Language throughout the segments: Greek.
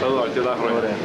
θα δω αρκετά χρόνια. Ωραία.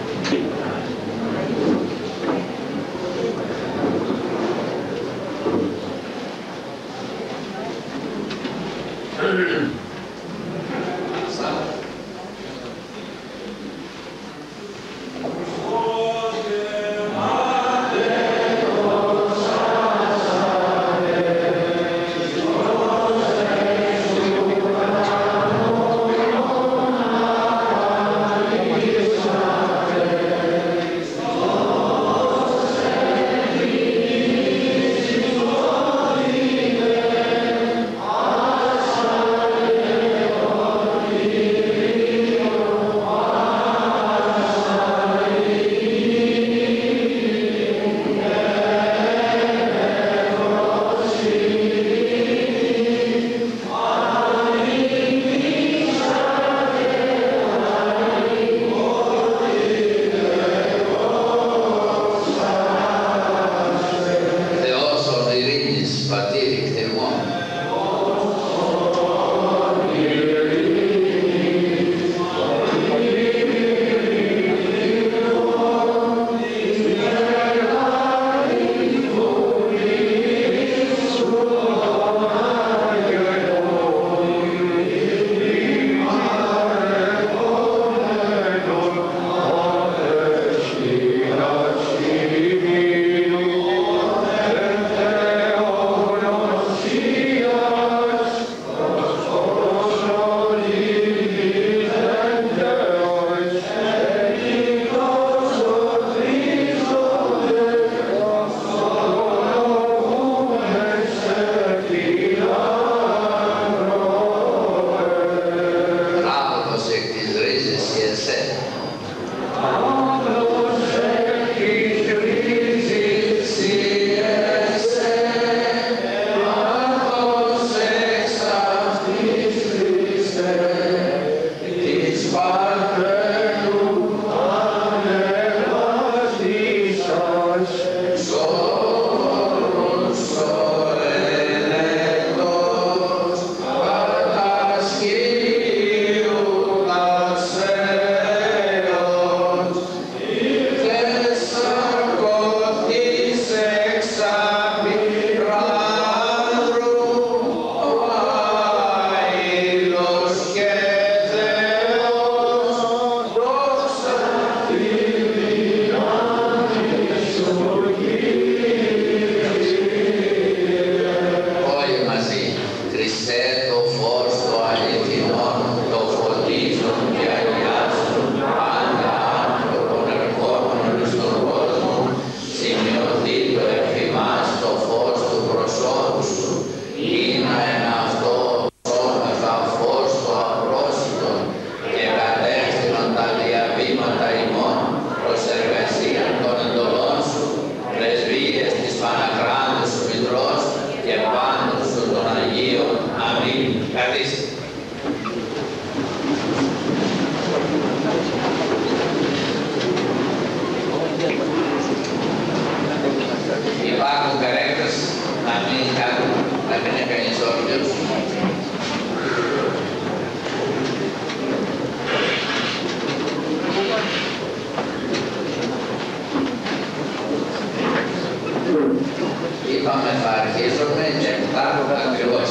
Είπαμε θα αρχίζουμε και υπάρχουν ακριβώς.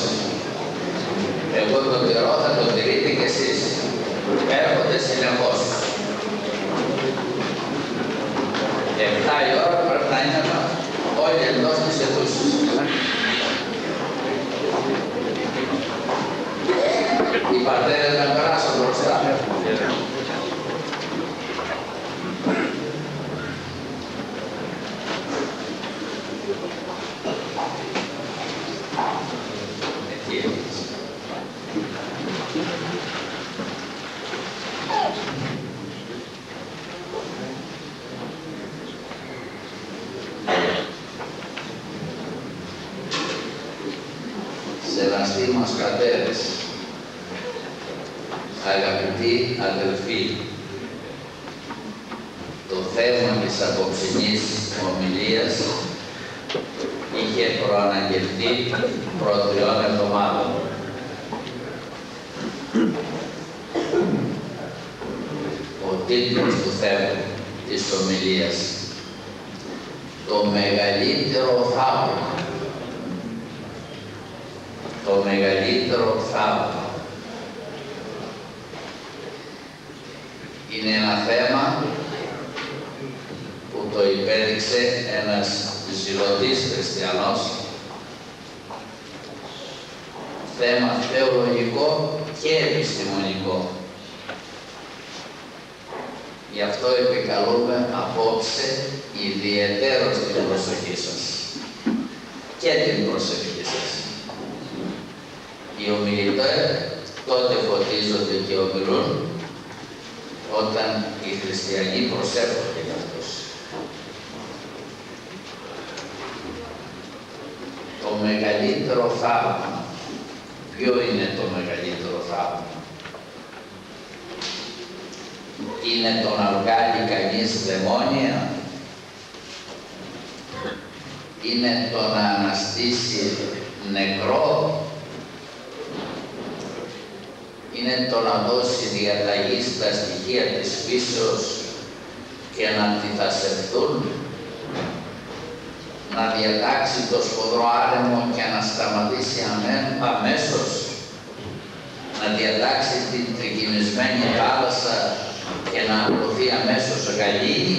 Εγώ τον τηρώ, θα τον τηρείτε κι εσείς. Έρχονται συνεχώς. Και 7 η ώρα πρέπει να είναι όλοι εντός της αιθούσης. Οι πατέρες να περάσουν μπροστά. Σεβαστοί μας πατέρες, αγαπητοί αδελφοί, το θέμα της απόψινής ομιλίας είχε προαναγγελθεί προ 3 εβδομάδων. Ο τίτλος του θέματος της ομιλίας. Το μεγαλύτερο θαύμα. Το μεγαλύτερο θαύμα. Είναι ένα θέμα που το υπέδειξε ένας ζηλωτής χριστιανός, θέμα θεολογικό και επιστημονικό. Γι' αυτό επικαλούμε απόψε ιδιαιτέρως την προσοχή σας και την προσευχή σας. Οι ομιλητές τότε φωτίζονται και ομιλούν όταν οι χριστιανοί προσεύχονται για αυτούς. Το μεγαλύτερο θαύμα. Ποιο είναι το μεγαλύτερο θαύμα? Είναι το να βγάλει κανείς δαιμόνια? Είναι το να αναστήσει νεκρό? Είναι το να δώσει διαταγή στα στοιχεία της φύσεως και να αντιθασευθούν? Να διατάξει το σφοδρό άνεμο και να σταματήσει αμέσως? Να διατάξει την τρικυμισμένη θάλασσα και να απλωθεί αμέσως γαλήνη?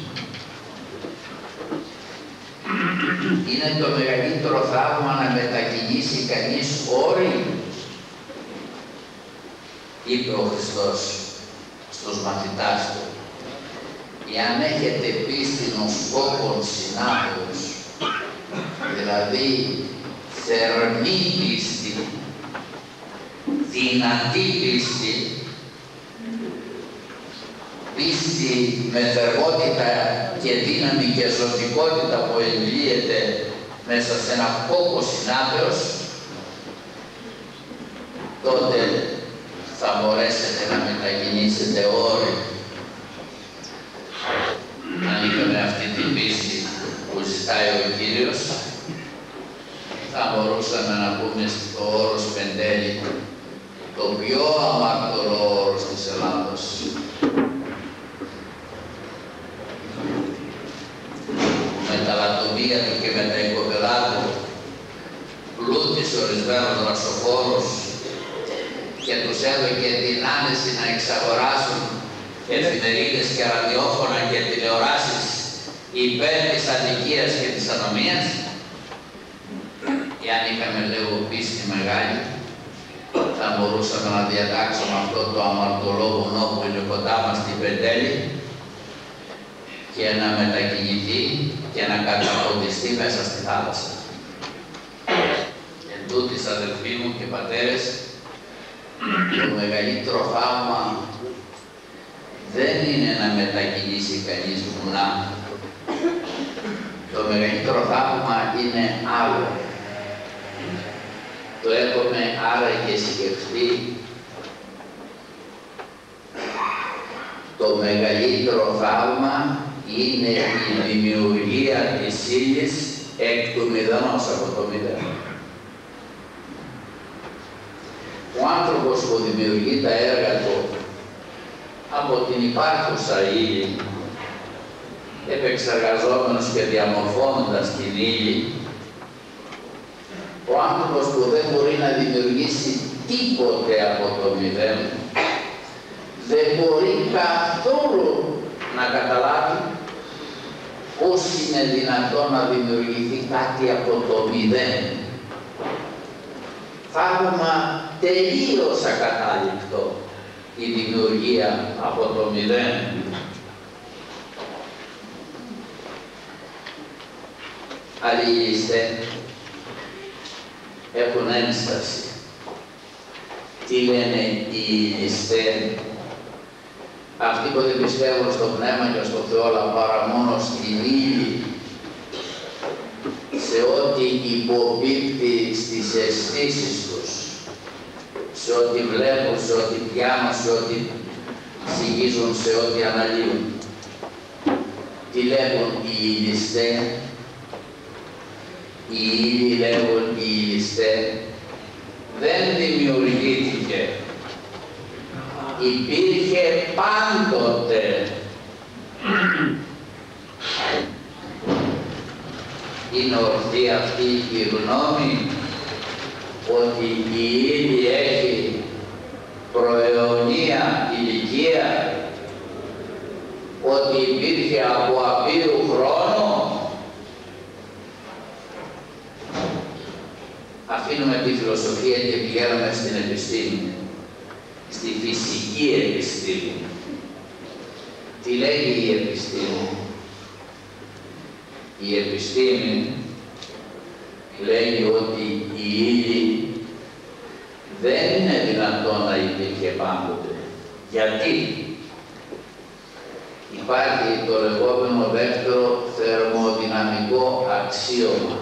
Είναι το μεγαλύτερο θαύμα να μετακινήσει κανείς όρη? Είπε ο Χριστός στους μαθητάς του, εάν έχετε πίστη ως κόπον συνάδελφος, δηλαδή θερμή πίστη, δυνατή πίστη, πίστη με θερμότητα και δύναμη και ζωτικότητα που εμβλύεται μέσα σε ένα κόπο συνάδελφος, τότε θα μπορέσετε να μετακινήσετε όρη. Αν είχαμε αυτή την πίστη που ζητάει ο Κύριος, θα μπορούσαμε να πούμε στο όρος Πεντέλη, το πιο αμάρτωλο όρος της Ελλάδος. Με τα λατομεία του και με τα οικοπεδά του, πλούτης ορισμένος δρασοφόρος και τους έδωκε την άνεση να εξαγοράσουν εφημερίδες και ραδιόφωνα και τηλεοράσεις υπέρ της αδικίας και της ανομίας. Εάν είχαμε λίγο πίστη μεγάλη, θα μπορούσαμε να διατάξουμε αυτό το αμαρτωλό βουνό που είναι κοντά μας στην Πεντέλη και να μετακινηθεί και να καταποντιστεί μέσα στη θάλασσα. Εν τούτοις, αδελφοί μου και πατέρες, το μεγαλύτερο θαύμα δεν είναι να μετακινήσει κανείς βουνά. Το μεγαλύτερο θαύμα είναι άλλο. Το έχουμε άραγε σκεφτεί. Το μεγαλύτερο θαύμα είναι η δημιουργία της ύλης εκ του μηδενός, από το μηδέν. Ο άνθρωπος που δημιουργεί τα έργα του από την υπάρχουσα ύλη, επεξεργαζόμενος και διαμορφώνοντας την ύλη, ο άνθρωπος που δεν μπορεί να δημιουργήσει τίποτε από το μηδέν, δεν μπορεί καθόλου να καταλάβει πώς είναι δυνατόν να δημιουργηθεί κάτι από το μηδέν. Θαύμα τελείως ακατάληπτο η δημιουργία από το μηδέν. Άλλοι είστε έχουν ένσταση. Τι λένε οι ηλιστές? Αυτοί που δεν πιστεύουν στο Πνεύμα και στο Θεό, αλλά παρά μόνο στην ύλη, σε ό,τι υποπίπτει στις αισθήσεις τους, σε ό,τι βλέπουν, σε ό,τι πιάνουν, σε ό,τι συγγίζουν, σε ό,τι αναλύουν. Τι λέγουν οι ηλιστές? Οι ύλη, λέγουν οι ηλιστές, δεν δημιουργήθηκε. Υπήρχε πάντοτε. είναι ορθή αυτή η γνώμη ότι η ύλη έχει προαιωνία ηλικία, ότι υπήρχε από απείρου χρόνου? Αφήνουμε τη φιλοσοφία και πηγαίνουμε στην επιστήμη, στη φυσική επιστήμη. Τι λέγει η επιστήμη? Η επιστήμη λέγει ότι η ύλη δεν είναι δυνατόν να υπήρχε πάντοτε. Γιατί? Υπάρχει το λεγόμενο δεύτερο θερμοδυναμικό αξίωμα.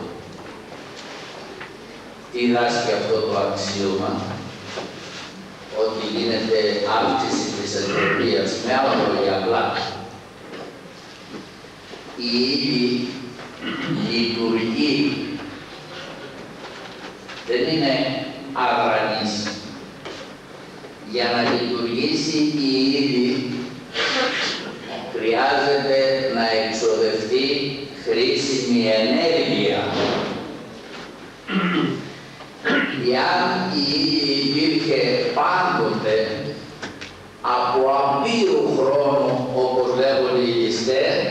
Τι δάσκει αυτό το αξίωμα? Ότι γίνεται αύξηση της εντροπίας. Με άλλα λόγια απλά, η ύλη λειτουργεί, δεν είναι αδρανής. Για να λειτουργήσει η ύλη χρειάζεται να εξοδευτεί χρήσιμη ενέργεια. Εάν η ύλη υπήρχε πάντοτε από απείρου χρόνου, όπως λέγουν οι ληστές,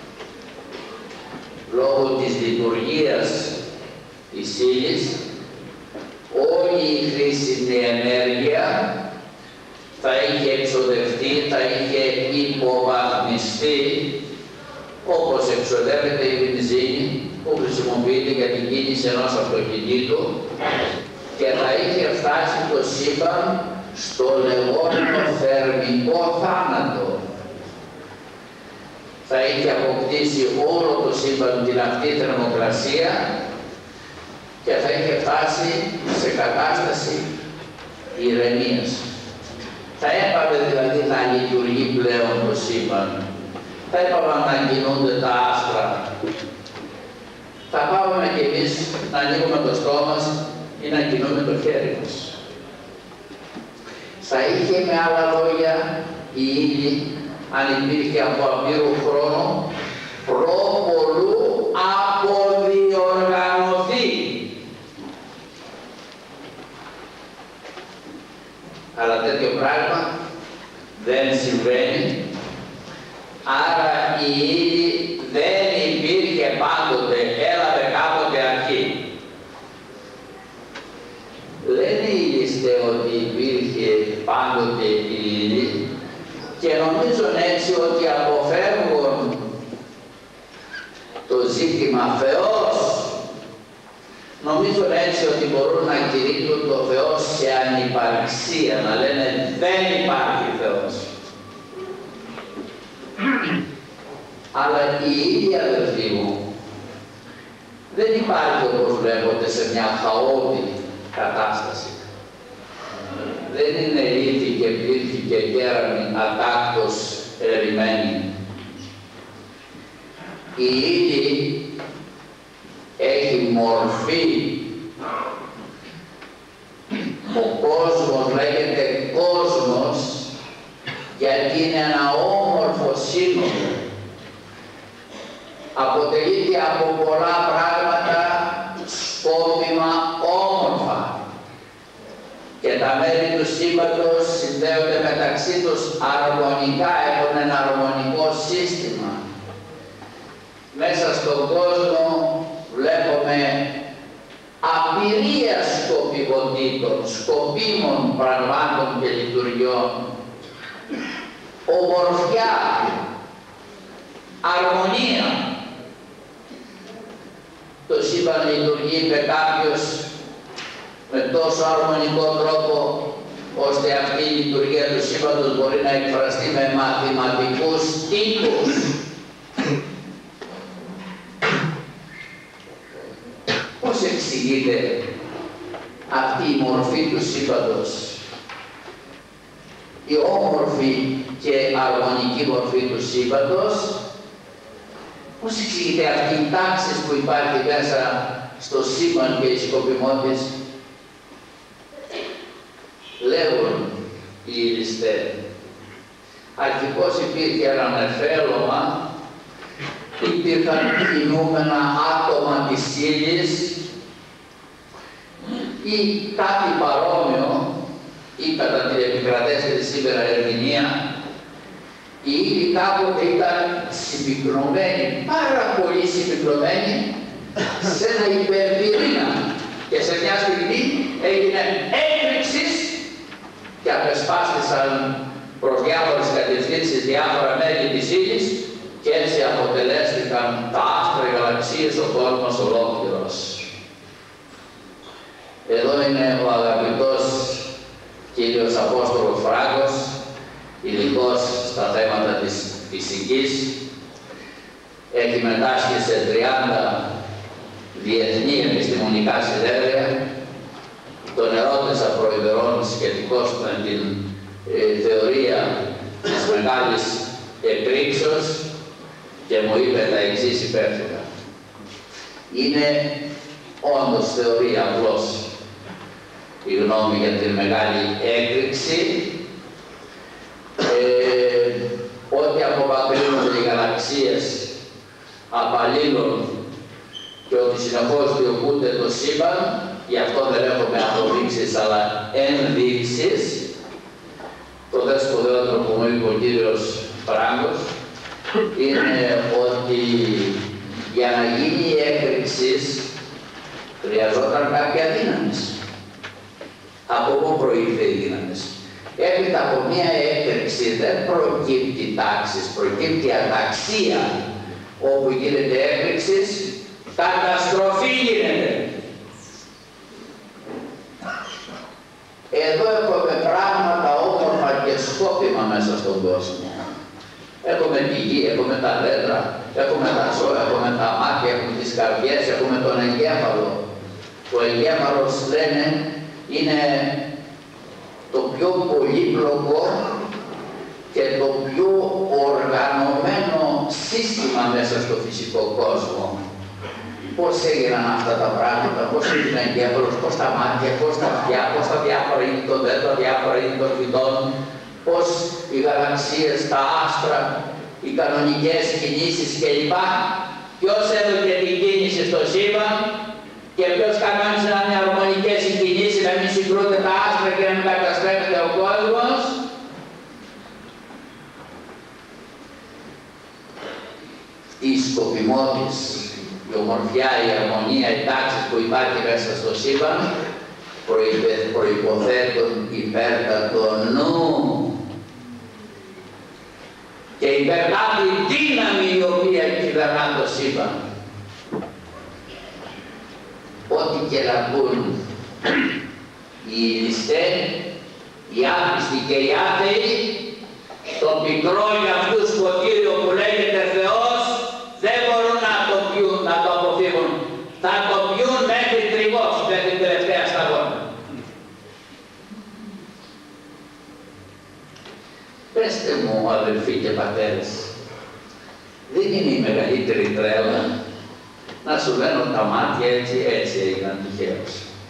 λόγω της λειτουργίας της ύλης, όλη η χρήσιμη ενέργεια θα είχε εξοδευτεί, θα είχε υποβαθμιστεί, όπως εξοδεύεται η βενζίνη που χρησιμοποιείται για την κίνηση ενός αυτοκινήτου, και θα είχε φτάσει το σύμπαν στο λεγόμενο θερμικό θάνατο. Θα είχε αποκτήσει όλο το σύμπαν την αυτή θερμοκρασία και θα είχε φτάσει σε κατάσταση ηρεμίας. Θα έπαβε δηλαδή να λειτουργεί πλέον το σύμπαν. Θα έπαβαν να κινούνται τα άστρα. Θα πάμε κι εμείς να ανοίγουμε το στόμα μας ή να κινούμε το χέρι μας. Θα είχε με άλλα λόγια η ύλη, αν υπήρχε από απείρου χρόνου, προπολού αποδιοργανωθεί. Αλλά τέτοιο πράγμα δεν συμβαίνει. Άρα η ύλη δεν υπήρχε πάντοτε, έλαβε κάποτε αρχή. Λένε οι ληστές ότι υπήρχε πάντοτε η ύλη και νομίζουν έτσι ότι αποφεύγουν το ζήτημα Θεός. Νομίζουν έτσι ότι μπορούν να κηρύττουν το Θεό σε ανυπαρξία, να λένε δεν υπάρχει Θεός. Αλλά η ίδια, αδελφοί μου, δεν υπάρχει όπως βλέπετε σε μια χαότιμη κατάσταση. Δεν είναι ήλθη και πλήρθη και κέραμη ατάκτως ερημμένη. Η ύλη έχει μορφή. Ο κόσμος λέγεται κόσμος γιατί είναι ένα όμορφο σύνολο. Αποτελείται από πολλά πράγματα σκόπιμα όμορφα και τα μέρη του σύμπαντος συνδέονται μεταξύ τους αρμονικά, έχουν ένα αρμονικό σύστημα. Μέσα στον κόσμο βλέπουμε απειρία σκοπιμοτήτων, σκοπίμων πραγμάτων και λειτουργιών, ομορφιά, αρμονία. Το σύμπαν λειτουργεί με κάποιος με τόσο αρμονικό τρόπο ώστε αυτή η λειτουργία του σύμπαντος μπορεί να εκφραστεί με μαθηματικούς τύπους. Πώς εξηγείται αυτή η μορφή του σύμπαντος, η όμορφη και αρμονική μορφή του σύμπαντος? Πώς εξηγείται αυτή η τάξη που υπάρχει μέσα στο σύμπαν και η σκοπιμότης? Λέγουν οι ληστές, αρχικώς υπήρχε ένα νεφέλωμα, υπήρχαν κινούμενα άτομα σώμα της ύλης ή κάτι παρόμοιο ή κατά την επικρατέστερη σήμερα ερμηνεία, η ύλη κάποτε ήταν συμπυκνωμένη, πάρα πολύ συμπυκνωμένη, σε ένα υπερπυρήνα και σε μια στιγμή έγινε έκρηξη και απεσπάστησαν προς διάφορες κατευθύνσεις διάφορα μέρη της ύλης και έτσι αποτελέστηκαν τα άστρα, οι γαλαξίες, ο κόσμος ολόκληρος. Εδώ είναι ο αγαπητός κύριος Απόστολος Φράγκος, ειδικός στα θέματα της φυσικής. Έχει μετάσχει σε 30 διεθνή επιστημονικά συνέδρια. Τον ερώτησα προημερών σχετικώς με την θεωρία της μεγάλης εκρήξεως και μου είπε τα εξής υπεύθυνα. Είναι όντως θεωρία απλώς η γνώμη για την μεγάλη έκρηξη, ότι απομακρύνονται οι γαλαξίες απαλλήλων και ότι συνεχώς διωγούνται το σύμπαν, γι' αυτό δεν έχουμε αποδείξεις αλλά ενδείξεις. Το δε σπουδαιότερο που μου είπε ο κύριος Φράγκος είναι ότι για να γίνει η έκρηξη χρειαζόταν κάποια δύναμης. Από πού προήλθε οι δύναμες? Έπειτα από μία έκρηξη δεν προκύπτει τάξης, προκύπτει αταξία. Όπου γίνεται έκρηξη, καταστροφή γίνεται. Εδώ έχουμε πράγματα όμορφα και σκόπιμα μέσα στον κόσμο. Έχουμε τη γη, έχουμε τα δέντρα, έχουμε τα ζώα, έχουμε τα μάτια, έχουμε τις καρδιές, έχουμε τον εγκέφαλο. Ο εγκέφαλος, λένε, είναι το πιο πολύπλοκο και το πιο οργανωμένο σύστημα μέσα στο φυσικό κόσμο. Πώς έγιναν αυτά τα πράγματα, πώς έγινε ο εγκέφαλος, πώς τα μάτια, πώς τα αυτιά, πώς τα διάφορα είδη των δέντρων, διάφορα είδη των φυτών, πώς οι γαλαξίες, τα άστρα, οι κανονικές κινήσεις κλπ. Ποιος έδωκε την κίνηση στο σύμπαν και ποιος κανόνισε να είναι αρμονικές οι κινήσεις, να μην συγκρούνται τα άστρα και να μην καταστρέφεται ο κόσμος. Η σκοπιμότης, η ομορφιά, η αρμονία, η τάξη που υπάρχει μέσα στο σύμπαν προϋποθέτουν υπέρτατο νου και υπερτάτη δύναμη η οποία κυβερνά το σύμπαν. Ό,τι και να πούν οι ληστές, οι άπιστοι και οι άθεοι, το πικρό για αυτούς ποτήριο που λέγεται Θεός δεν μπορούν να το πιούν, να το αποφύγουν. Θα το πιούν μέχρι τριγώς, μέχρι την τελευταία σταγόνα. Πεςτε μου, αδελφοί και πατέρες, δεν είναι η μεγαλύτερη τρέλα να σου λένε τα μάτια έτσι έγιναν τυχαίως.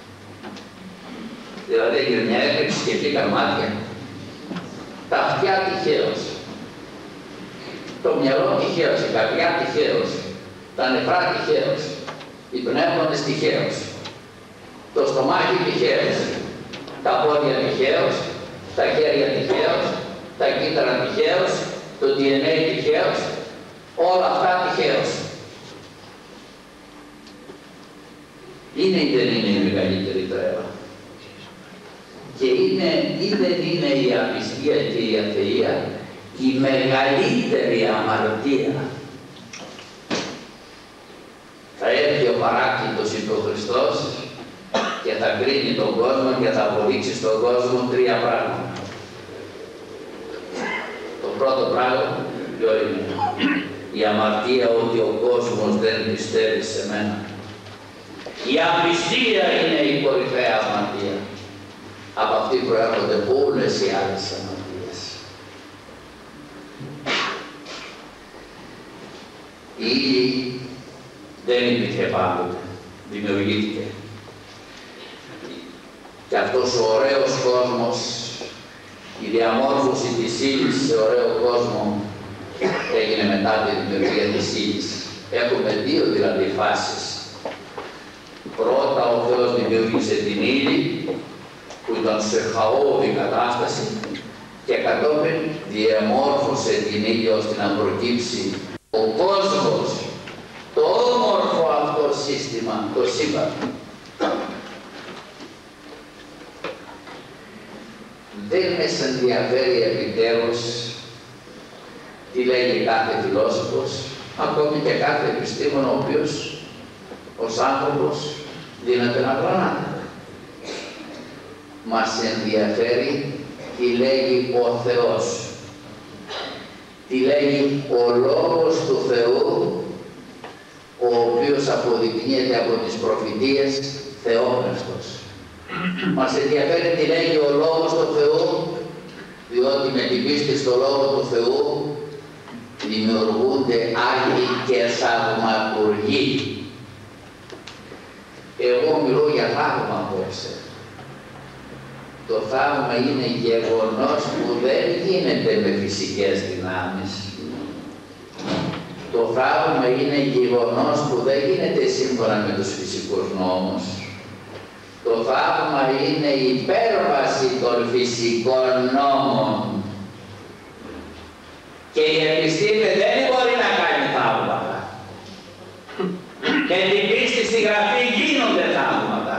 Δηλαδή έγινε μια έκρηξη και βγήκαν μάτια. Τα αυτιά τυχαίως. Το μυαλό τυχαίως, η καρδιά τυχαίως. Τα νεφρά τυχαίως. Οι πνεύμονες τυχαίως. Το στομάχι τυχαίως. Τα πόδια τυχαίως. Τα χέρια τυχαίως. Τα κύτταρα τυχαίως. Το DNA τυχαίως. Όλα αυτά τυχαίως. Είναι ή δεν είναι η μεγαλύτερη τρέλα? Και είναι ή δεν είναι η απιστία και η αθεία η μεγαλύτερη αμαρτία? Θα έρθει ο παράκλητος, είπε ο Χριστός, και θα κρίνει τον κόσμο και θα αποδείξει στον κόσμο τρία πράγματα. Το πρώτο πράγμα, ποιο είναι? Η αμαρτία ότι ο κόσμος δεν πιστεύει σε μένα. Η απιστία είναι η κορυφαία αμαρτία. Από αυτή προέρχονται όλες οι άλλες αμαρτίες. Η ύλη δεν υπήρχε πάντοτε, δημιουργήθηκε. Και αυτός ο ωραίος κόσμος, η διαμόρφωση της ύλης σε ωραίο κόσμο έγινε μετά τη δημιουργία της ύλης. Έχουμε δύο δηλαδή φάσεις δημιούργησε την ύλη που ήταν σε χαόδη κατάσταση και κατόπιν διαμόρφωσε την ύλη ώστε να προκύψει ο κόσμος, το όμορφο αυτό σύστημα, το σύμπαν. Δεν μας ενδιαφέρει επιτέλους τι λέγει κάθε φιλόσοφος, ακόμη και κάθε επιστήμον ο οποίος ως άνθρωπος δύναται να πλανάται. Μας ενδιαφέρει τι λέγει ο Θεός, τι λέγει ο Λόγος του Θεού, ο οποίος αποδεικνύεται από τις προφητείες θεόπνευστος. Μας ενδιαφέρει τι λέγει ο Λόγος του Θεού, διότι με την πίστη στο Λόγο του Θεού δημιουργούνται άγιοι και θαυματουργοί. Εγώ μιλώ για θαύμα απόψε. Το θαύμα είναι γεγονός που δεν γίνεται με φυσικές δυνάμεις. Το θαύμα είναι γεγονός που δεν γίνεται σύμφωνα με τους φυσικούς νόμους. Το θαύμα είναι η υπέρβαση των φυσικών νόμων. Και η επιστήμη δεν μπορεί να κάνει θαύματα. Με την πίστη στη Γραφή γίνονται θαύματα.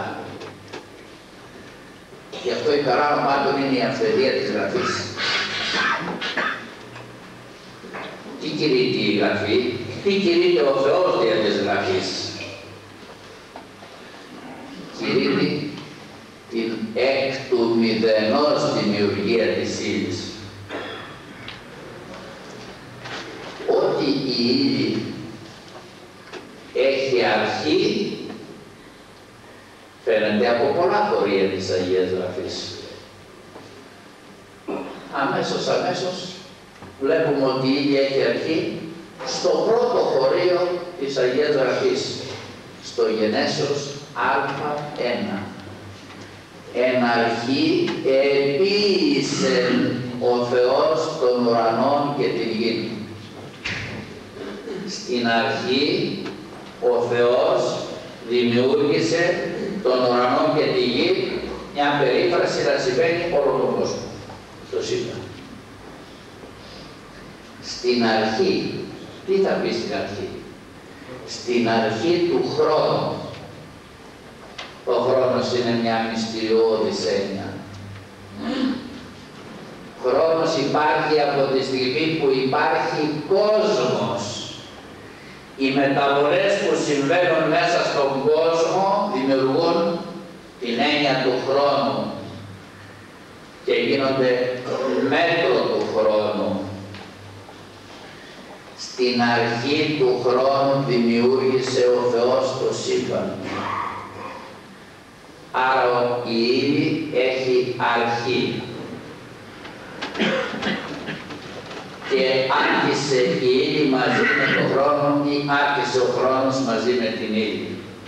Γι' αυτό η χαρά πάντων είναι η αυθεντία της Γραφής. Τι κηρύττει η Γραφή, τι κηρύττει ο Θεός δια της Γραφής. Κηρύττει την εκ του μηδενός δημιουργία της ύλης. Ότι η ύλη έχει αρχή φαίνεται από πολλά χωρία της Αγίας Γραφής. Αμέσως βλέπουμε ότι η ύλη έχει αρχή στο πρώτο χωρίο της Αγίας Γραφής, στο Γενέσεως Α1. Εν αρχή επίησε ο Θεός των ουρανών και την γη. Στην αρχή ο Θεός δημιούργησε τον ουρανό και τη γη, μια περίφραση να συμβαίνει όλο τον κόσμο, στο σύμπαν. Στην αρχή, τι θα πει στην αρχή? Στην αρχή του χρόνου. Ο χρόνος είναι μια μυστηριώδης έννοια. Χρόνος υπάρχει από τη στιγμή που υπάρχει κόσμος. Οι μεταβολές που συμβαίνουν μέσα στον κόσμο δημιουργούν την έννοια του χρόνου και γίνονται μέτρο του χρόνου. Στην αρχή του χρόνου δημιούργησε ο Θεός το σύμπαν. Άρα η ύλη έχει αρχή. Και άρχισε η ύλη μαζί με τον χρόνο ή άρχισε ο χρόνος μαζί με την ύλη.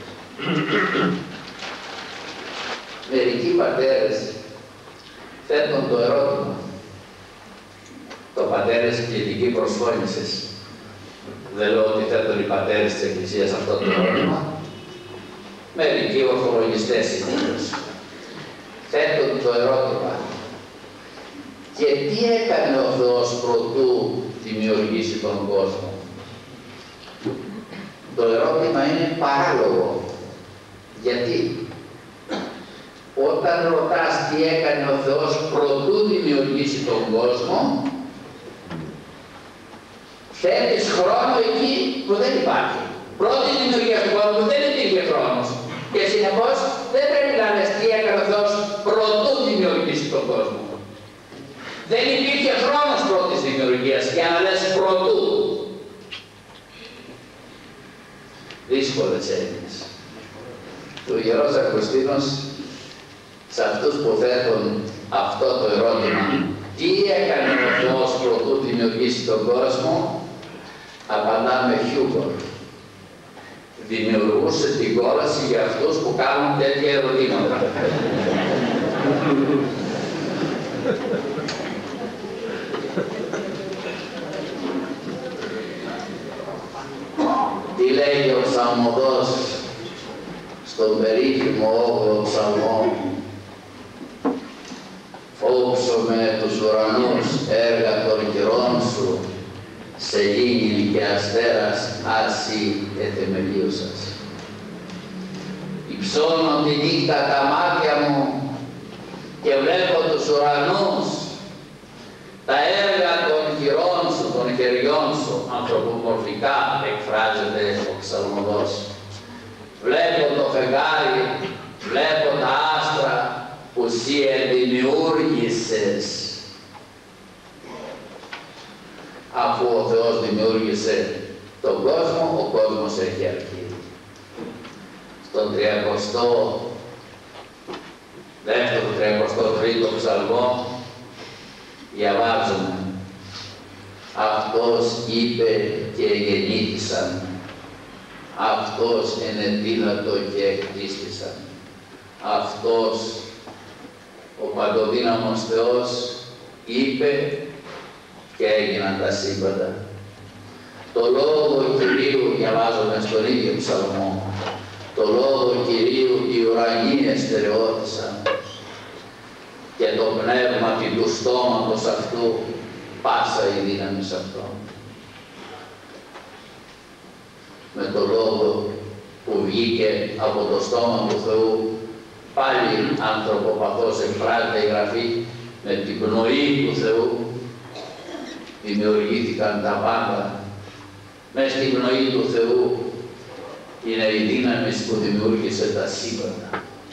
Μερικοί πατέρες θέτουν το ερώτημα. Το πατέρες κλητική προσφώνησης. Δεν λέω ότι θέτουν οι πατέρες της Εκκλησίας αυτό το ερώτημα. Μερικοί ορθολογιστές συνήθως θέτουν το ερώτημα. Και τι έκανε ο Θεός προτού δημιουργήσει τον κόσμο? Το ερώτημα είναι παράλογο. Γιατί? Όταν ρωτάς τι έκανε ο Θεός προτού δημιουργήσει τον κόσμο, θέλεις χρόνο εκεί που δεν υπάρχει. Πρώτη δημιουργία του κόσμου δεν υπήρχε χρόνος. Και συνεπώς δεν πρέπει να λες τι έκανε ο Θεός προτού δημιουργήσει τον κόσμο. Δεν υπήρχε χρόνος πρώτης δημιουργίας και να λες προτού. Δύσκολες έννοιες. Ο Ιερός Αυγουστίνος σε αυτούς που θέτουν αυτό το ερώτημα, τι έκανε ο Θεός προτού δημιουργήσει τον κόσμο, απαντά με χιούμορ. Δημιουργούσε την κόλαση για αυτούς που κάνουν τέτοια ερωτήματα. Τι λέει ο Ψαλμοδός στον περίφημο 8ο ψαλμό, «Όψομαι τους ουρανούς έργα των χειρών σου, σελήνη και αστέρας άσυ ετεμελίωσας». Υψώνω τη νύχτα τα μάτια μου και βλέπω τους ουρανούς, τα έργα των χειρών σου, των χεριών σου, ανθρωπομορφικά εκφράζεται ο ψαλμοδός. Βλέπω το φεγγάρι, βλέπω τα άστρα που εσύ δημιούργησες. Αφού ο Θεός δημιούργησε τον κόσμο, ο κόσμος έχει αρχή. Στον 33ο ψαλμό διαβάζουμε, «Αυτός είπε και γεννήθησαν, αυτός ενεδύνατο και εκτίστησαν, αυτός ο παντοδύναμος Θεός είπε και έγιναν τα σύμπαντα». Το λόγο Κυρίου, διαβάζουμε στον ίδιο ψαλμό, «Το λόγο Κυρίου οι ουρανοί εστερεώθησαν και το πνεύμα του στόματος αυτού πάσα η δύναμη σε αυτό». Με το λόγο που βγήκε από το στόμα του Θεού, πάλι ανθρωποπαθώς εκφράζεται η Γραφή, με την πνοή του Θεού δημιουργήθηκαν τα πάντα. Μες στην πνοή του Θεού είναι η δύναμη που δημιούργησε τα σύμπαντα.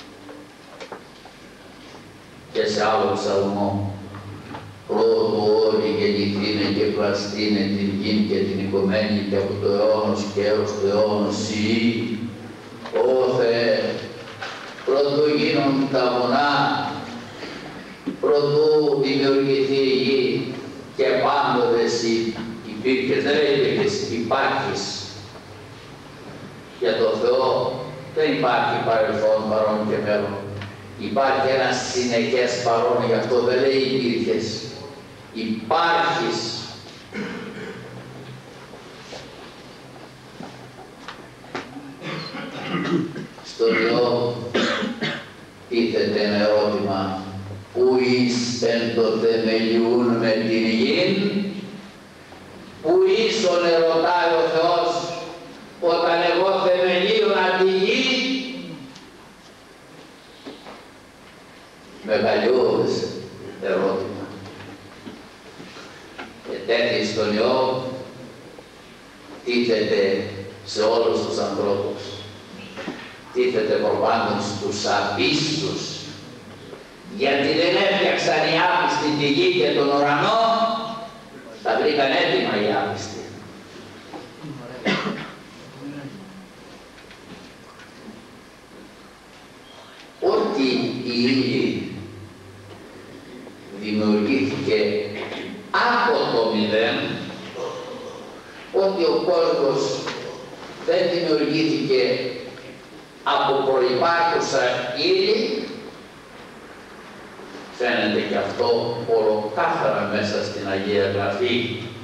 Και σε άλλο ψαλμό, «Πρώτου όλοι γεννηθήνε και πλαστήνε την γην και την οικομένη και από το αιώνος και έως το αιώνος Συ, Ω Θεέ, πρώτου γίνον τα μονά, πρώτου δημιουργηθεί η γη και πάντοτε εσύ υπήρχες, δεν υπήρχες, υπάρχεις». Για τον Θεό δεν υπάρχει παρελθόν, παρόν και μέλλον. Υπάρχει ένα συνεχές παρόν, γι' αυτό δεν λέει υπήρχες. Υπάρχεις. Στο Υιώβ τίθεται ένα ερώτημα, «Πού ήσεν το θεμελιούν με την γην?» «Πού ήσον», ρωτάει ο Θεός, «όταν εγώ θεμελίωνα τη γη?» Μεγαλειώδες ερώτημα. Και τέτοιο στον Υιώβ τίθεται σε όλους τους ανθρώπους. Τίθεται προπάντων στους απίστους. Γιατί δεν έφτιαξαν οι άπιστοι τη γη και τον ουρανό, τα βρήκαν έτοιμα οι άπιστοι. Ότι η ύλη δημιουργήθηκε από το μηδέν, ότι ο κόσμος δεν δημιουργήθηκε από προϋπάρχουσα ύλη, φαίνεται και αυτό ολοκάθαρα μέσα στην Αγία Γραφή.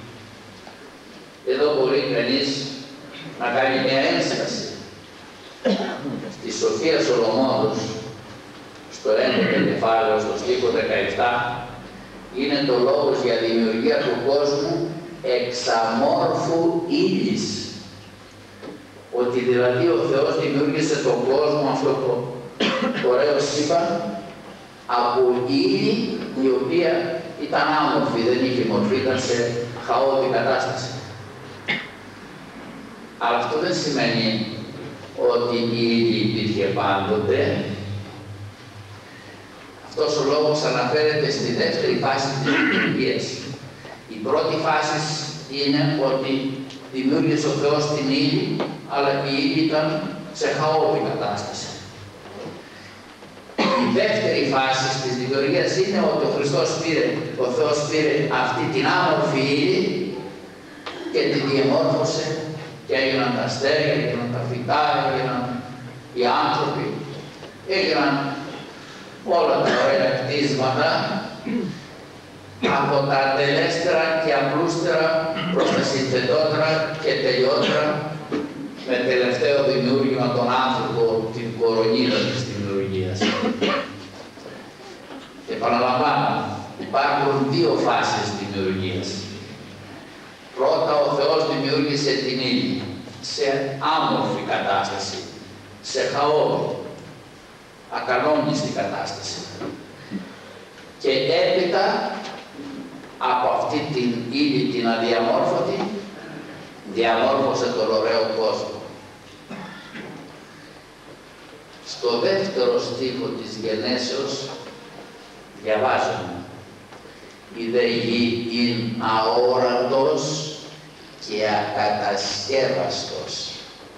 Εδώ μπορεί κανείς να κάνει μια ένσταση. Στη Σοφία Σολομώντος, στο 11ο κεφάλαιο, στο στίχο 17, είναι το λόγος για δημιουργία του κόσμου εξαμόρφου ύλης. Ότι δηλαδή ο Θεός δημιούργησε τον κόσμο, αυτό το ωραίο σύμπαν, από ύλη η οποία ήταν άμορφη, δεν είχε μορφή, ήταν σε χαόδη κατάσταση. Αλλά αυτό δεν σημαίνει ότι η ύλη υπήρχε πάντοτε. Αυτός ο λόγος αναφέρεται στη δεύτερη φάση της δημιουργίας. Η πρώτη φάση είναι ότι δημιούργησε ο Θεός την ύλη, αλλά η ύλη ήταν σε χαόδη κατάσταση. Η δεύτερη φάση της δημιουργίας είναι ότι ο Θεός πήρε αυτή την άμορφη ύλη και την διαμόρφωσε και έγιναν τα αστέρια, έγιναν τα φυτά, έγιναν οι άνθρωποι, έγιναν όλα τα ωραία κτίσματα, από τα τελέστερα και απλούστερα προς τα συνθετότερα και τελειότερα, με τελευταίο δημιούργημα τον άνθρωπο, την κορώνα κορονίδα της δημιουργίας. Επαναλαμβάνω, υπάρχουν δύο φάσεις δημιουργίας. Πρώτα ο Θεός δημιούργησε την ύλη σε άμορφη κατάσταση, σε χαόδη, ακανόνιστη κατάσταση. Και έπειτα από αυτή την ύλη την αδιαμόρφωτη, διαμόρφωσε τον ωραίο κόσμο. Στο δεύτερο στίχο της γενέσεως διαβάζουμε: «Η δε γη ειν αόρατος και ακατασκεύαστος».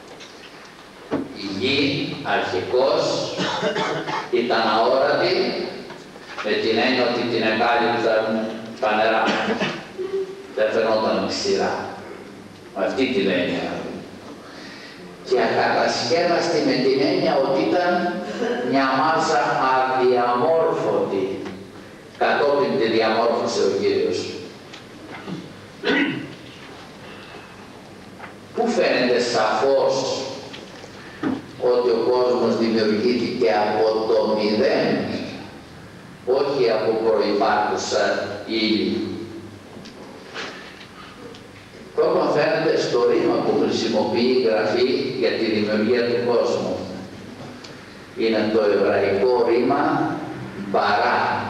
Η γη αρχικώς ήταν αόρατη, με την έννοια ότι την εκάλυπταν τα νερά. Δεν φαινόταν ξηρά. Με αυτή την έννοια. Και ακατασκεύαστη με την έννοια ότι ήταν μια μάζα αδιαμόρφωτη. Κατόπιν τη διαμόρφωσε ο Κύριος. Πού φαίνεται σαφώς ότι ο κόσμος δημιουργήθηκε από το μηδέν, όχι από προϋπάρχουσα ύλη. Πρώτον φαίνεται στο ρήμα που χρησιμοποιεί η Γραφή για τη δημιουργία του κόσμου. Είναι το εβραϊκό ρήμα μπαρά.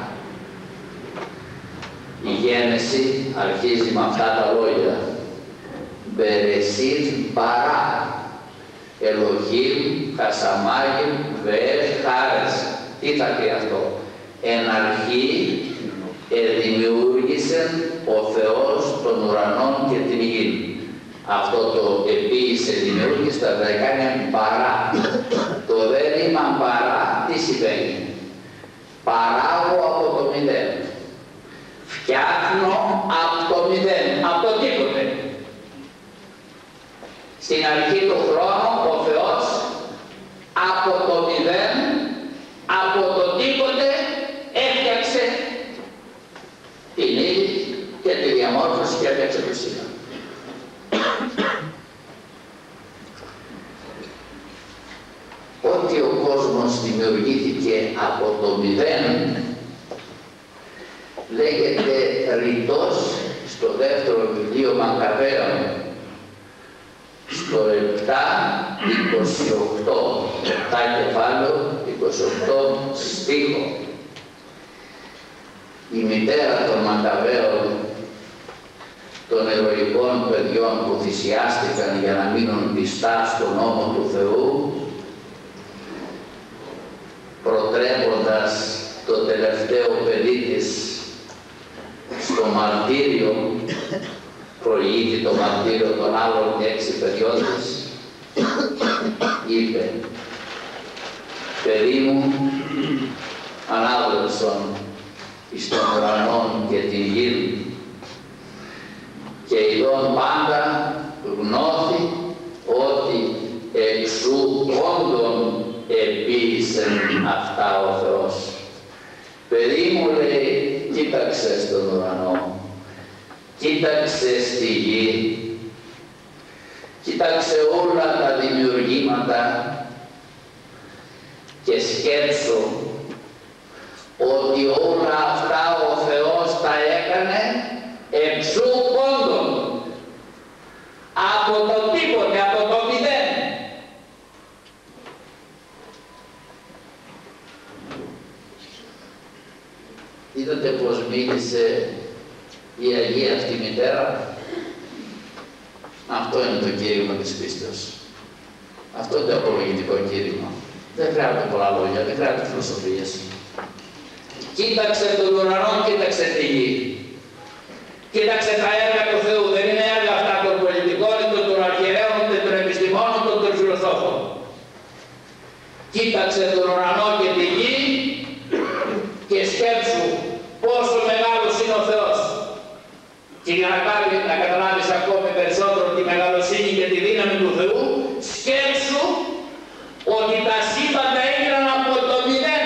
Η Γένεση αρχίζει με αυτά τα λόγια. Μπερεσίτ μπαρά. Ελοχήμ, Χασαμάγιμ, Βεεφ, Χάρες. Τι θα πει αυτό? Εν αρχή δημιούργησε ο Θεός των ουρανών και την γη. Αυτό το επίησε, δημιούργησε, τα εβραϊκά είναι παρά. Το δε ρήμα παρά τι σημαίνει? Παράγω από το μηδέν. Φτιάχνω από το μηδέν, από το τίποτε. Στην αρχή του χρόνου ο Θεός από το μηδέν, από το τίποτε έφτιαξε την ύλη και τη διαμόρφωση και έφτιαξε το σύμπαν. Ότι ο κόσμος δημιουργήθηκε από το μηδέν λέγεται ρητός στο δεύτερο βιβλίο Μακαβαίων, στο 7-28, 7 κεφάλαιο, 28 στίχο. Η μητέρα των Μακαβαίων, των ερωικών παιδιών που θυσιάστηκαν για να μείνουν πιστά στον νόμο του Θεού, προτρέποντας το τελευταίο παιδί της στο μαρτύριο, προηγήθη το μαρτύριο των άλλων 6 παιδιών της, είπε: «Παιδί μου, ανάδοξον εις των ουρανών και την γη, και ειδών πάντα γνώθη ότι εξού όντων επίησε αυτά ο Θεός». Παιδί μου, λέει, κοίταξε στον ουρανό, κοίταξε στη γη, κοίταξε όλα τα δημιουργήματα και σκέψου ότι όλα αυτά ο Θεός τα έκανε εξού πόντων, από το τίποτε, από το μηδέν. Είδατε πως μίλησε η Αγία αυτή μητέρα? Αυτό είναι το κήρυγμα της πίστεως. Αυτό είναι το απολογητικό κήρυγμα. Δεν χρειάζονται πολλά λόγια, δεν χρειάζονται φιλοσοφίες. Κοίταξε τον ουρανό, κοίταξε τη γη. Κοίταξε τα έργα του Θεού. Δεν είναι έργα αυτά των πολιτικών, των αρχιερέων, των επιστημόνων, των φιλοσόφων. Κοίταξε τον ουρανό και τη γη και σκέψου πόσο μεγάλος είναι ο Θεός. Και για να καταλάβεις ακόμη περισσότερο τη μεγαλοσύνη και τη δύναμη του Θεού, σκέψου ότι τα σύμπαντα έγιναν από το μηδέν.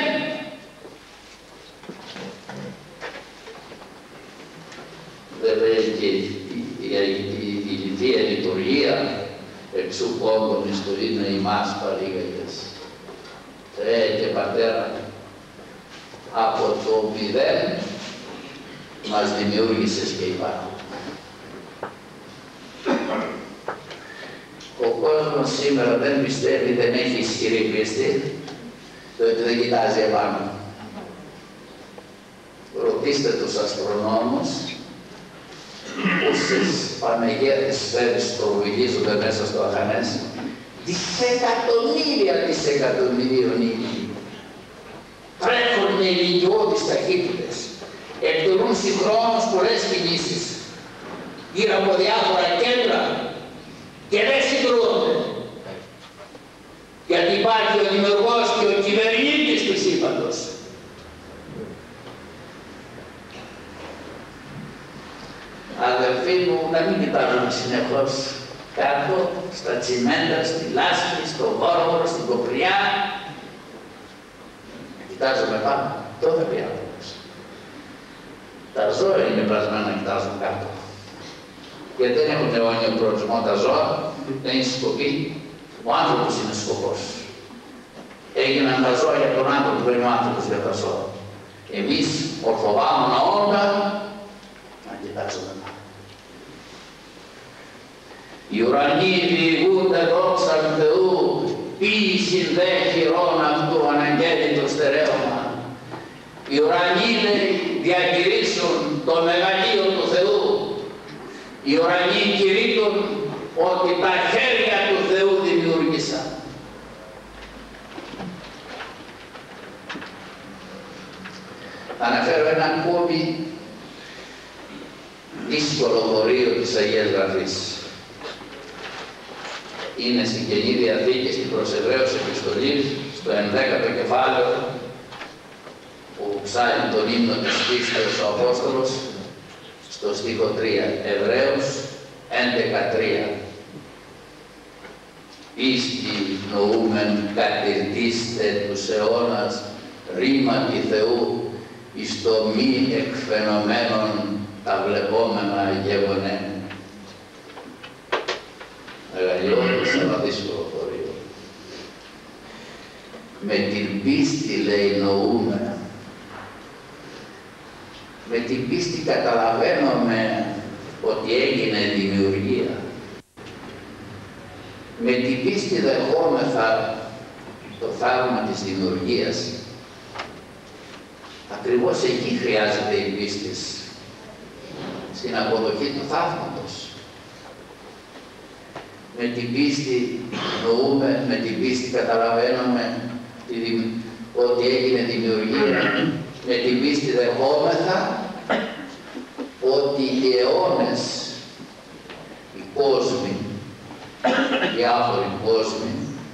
Δεν λέει και η Θεία Λειτουργία εξού πόντων εις το είναι ημάς παρήγαγες. Θεέ και Πατέρα, από το μηδέν μας δημιούργησες και υπάρχουμε. Ο κόσμος σήμερα δεν πιστεύει, δεν έχει ισχυρή πίστη, διότι δεν κοιτάζει επάνω. Ρωτήστε τους αστρονόμους πόσες πανεγέθες σφαίρες στροβιλίζονται μέσα στο αχανές. Δισεκατομμύριων ήλιοι. Τρέχουν με ηλικιώδεις ταχύτητες. Εκτελούν συγχρόνως πολλές κινήσεις γύρω από διάφορα κέντρα και δεν συγκρούονται. Γιατί υπάρχει ο δημιουργός και ο κυβερνήτης του σύμπαντος. Αδελφοί μου, να μην κοιτάζουμε συνεχώς κάτω, στα τσιμέντα, στη λάσπη, στο Βόρμορο, στην Κοπριά. Κοιτάζουμε πάνω, τότε πια. Τα ζώα είναι πλασμένα να κοιτάζουν κάτω. Γιατί δεν έχουν αιώνιο προορισμό τα ζώα, δεν είναι σκοπή. Ο άνθρωπος είναι σκοπός. Έγιναν τα ζώα για τον άνθρωπο, δεν είναι ο άνθρωπος για τα ζώα. Εμείς, ορθοβάμωνα όντα, να κοιτάξουμε πάνω. Οι ουρανοί διηγούνται δόξαν Θεού, ποίησιν δε χειρών αυτού αναγγέλιτο στερέωμα. Οι ουρανοί διακηρύσουν το μεγαλείο του Θεού. Οι ουρανοί κηρύττουν ότι τα χέρια του Θεού δημιούργησαν. Θα αναφέρω ένα ακόμη δύσκολο χωρίο της Αγίας Γραφής. Είναι στην Καινή Διαθήκη, στην προς Εβραίους επιστολή, στο 11ο κεφάλαιο, που ψάχνει τον ύμνο της πίστεως ο Απόστολος, στο στίχο 3, Εβραίους 11:3. Πίστη νοούμεν κατηρτίστε τους αιώνας ρήματι Θεού εις το μη εκφαινομένων τα βλεπόμενα γεγονένα. Μεγαλειώδης αλλά δύσκολο χωρίο. Με την πίστη, λέει, νοούμε. Με την πίστη καταλαβαίνουμε ότι έγινε δημιουργία. Με την πίστη δεχόμεθα το θαύμα της δημιουργίας. Ακριβώς εκεί χρειάζεται η πίστη, στην αποδοχή του θαύματος. Με την πίστη νοούμε, με την πίστη καταλαβαίνουμε ότι έγινε δημιουργία. Με την πίστη δεχόμεθα ότι οι αιώνες, οι κόσμοι, οι διάφοροι κόσμοι,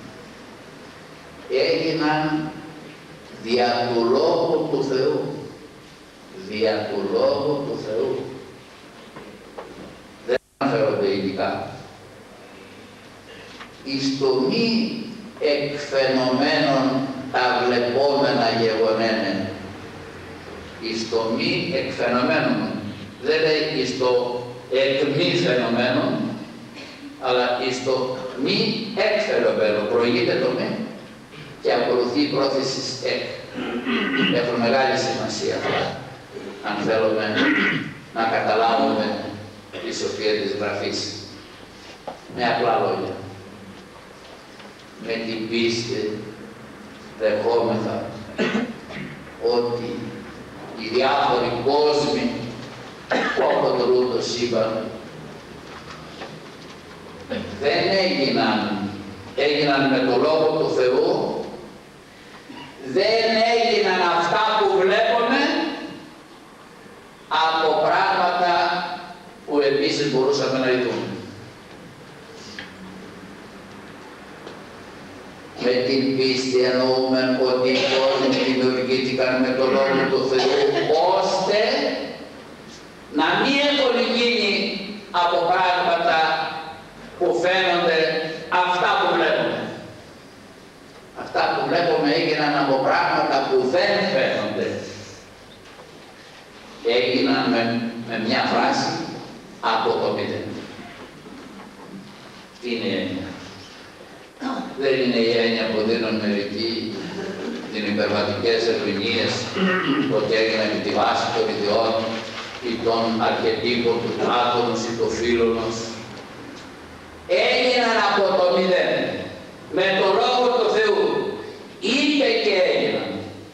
έγιναν δια του Λόγου του Θεού. Δια του Λόγου του Θεού. Δεν αναφέρονται ειδικά. Εις το μη εκφαινομένων τα βλεπόμενα γεγονένα. Εις το μη εκφαινομένων. Δεν λέει εις το εκ μη φαινομένων, αλλά εις το μη εκφαινομένο. Προηγείται το μη και ακολουθεί η πρόθεση εκ. Έχουν μεγάλη σημασία αυτά, αν θέλουμε να καταλάβουμε τη σοφία της Γραφής. Με απλά λόγια. Με την πίστη δεχόμεθα ότι οι διάφοροι κόσμοι που αποτελούν το σύμπαν δεν έγιναν με το Λόγο του Θεού, δεν έγιναν αυτά που βλέπουμε από πράγματα που επίσης μπορούσαμε να ειδούμε. Με την πίστη εννοούμε ότι οι κόσμοι δημιουργήθηκαν με το Λόγο του Θεού, ώστε να μην έχουν γίνει από πράγματα που φαίνονται αυτά που βλέπουμε. Αυτά που βλέπουμε έγιναν από πράγματα που δεν φαίνονται. Έγιναν με μια φράση από το μηδέν. Τι είναι η έννοια? δεν είναι η έννοια που δίνουν μερικοί την υπερβατικές ερμηνείες ότι έγινε με τη βάση των ιδιών ή των αρχετύπων του Πλάτωνος ή του Φίλωνος. Έγιναν από το μηδέν, με το Λόγο του Θεού, είπε και έγιναν.